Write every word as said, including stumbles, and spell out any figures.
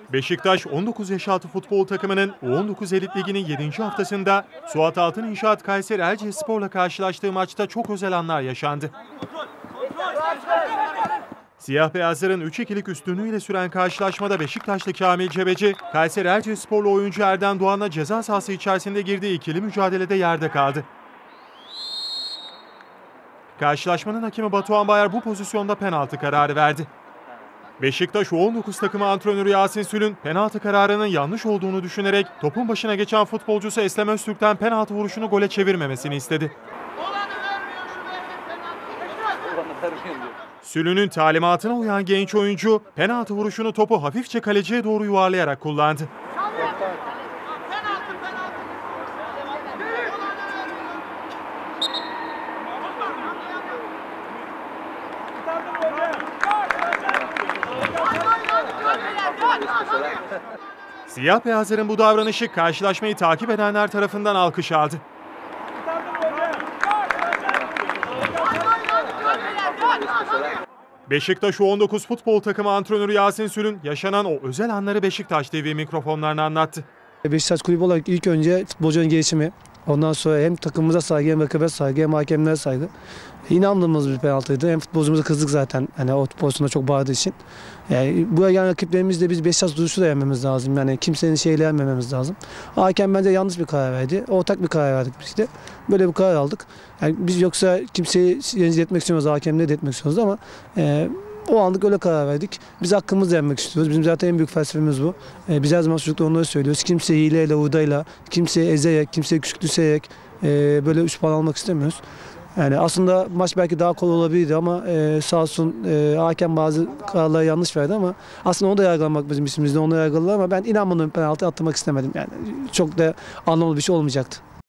Beşiktaş on dokuz yaş altı futbol takımının U on dokuz Elit Ligi'nin yedinci haftasında Suat Altın İnşaat Kayseri Erciyesspor'la karşılaştığı maçta çok özel anlar yaşandı. Siyah beyazların üç ikilik üstünlüğüyle süren karşılaşmada Beşiktaşlı Kamil Cebeci, Kayseri Erciyesporlu oyuncu Erdem Doğan'la ceza sahası içerisinde girdiği ikili mücadelede yerde kaldı. Karşılaşmanın hakemi Batuhan Bayar bu pozisyonda penaltı kararı verdi. Beşiktaş U on dokuz takımı antrenörü Yasin Sül'ün penaltı kararının yanlış olduğunu düşünerek topun başına geçen futbolcusu Eslem Öztürk'ten penaltı vuruşunu gole çevirmemesini istedi. Sül'ünün talimatına uyan genç oyuncu penaltı vuruşunu topu hafifçe kaleciye doğru yuvarlayarak kullandı. Siyah beyazların bu davranışı karşılaşmayı takip edenler tarafından alkış aldı. Beşiktaş U on dokuz futbol takımı antrenörü Yasin Sül'ün yaşanan o özel anları Beşiktaş T V mikrofonlarına anlattı. Beşiktaş kulübü olarak ilk önce futbolcunun gelişimi, ondan sonra hem takımımıza saygı, hem rakibe saygı, hem hakemlere saygı. İnandığımız bir penaltıydı. Hem futbolcumuza kızdık zaten hani o pozisyonda çok bağırdığı için. Yani buraya gelen rakiplerimizle biz Beşiktaş duruşu da yenmemiz lazım. Yani kimsenin şeyle yenmememiz lazım. Hakem bence yanlış bir karar verdi. Ortak bir karar verdik biz de. Böyle bir karar aldık. Yani biz yoksa kimseyi rencide etmek istemiyoruz, hakemleri de etmek istiyoruz ama e, o anlık öyle karar verdik. Biz hakkımızı yenmek istiyoruz. Bizim zaten en büyük felsefemiz bu. Ee, biz her zaman çocuklar onları söylüyoruz. Kimseyi hileyle, hurdayla, kimseyi ezerek, kimseyi küçük düşürerek e, böyle üç puan almak istemiyoruz. Yani aslında maç belki daha kolay olabilirdi ama e, sağ olsun e, hakem bazı kararları yanlış verdi ama aslında onu da yargılamak bizim işimizde, onu yargıladılar ama ben inanmadım penaltı attırmak istemedim. Yani çok da anlamlı bir şey olmayacaktı.